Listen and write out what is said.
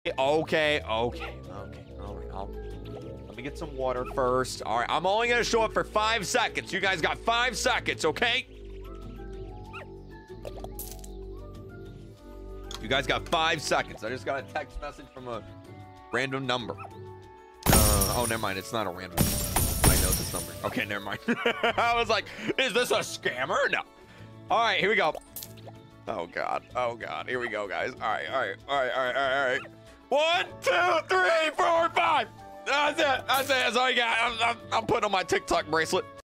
Okay. All right. Let me get some water first. All right. I'm only going to show up for 5 seconds. You guys got 5 seconds, okay? You guys got 5 seconds. I just got a text message from a random number. Oh, never mind. It's not a random number. I know this number. Okay, never mind. I was like, is this a scammer? No. All right, here we go. Oh, God. Oh, God. Here we go, guys. All right. 1, 2, 3, 4, 5. That's it. That's all you got. I'm putting on my TikTok bracelet.